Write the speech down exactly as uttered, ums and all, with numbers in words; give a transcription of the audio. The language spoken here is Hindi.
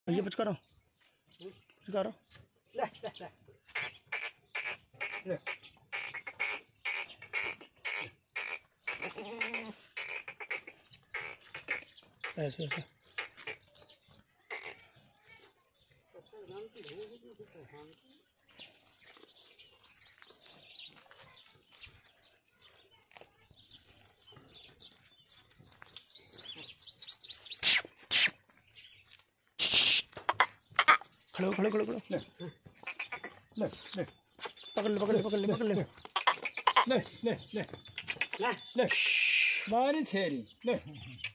ये पुचकारो पुचकारो ले ले ले ले ऐसे ऐसे खड़ो खड़ो खड़ो खड़ो ले ले ले पकड़ ले पकड़ ले पकड़ ले पकड़ ले ले ले ले ले ले बारी छेरी ले